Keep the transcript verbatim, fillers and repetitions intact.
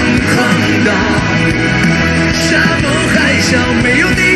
狂荡。沙漠海啸没有地。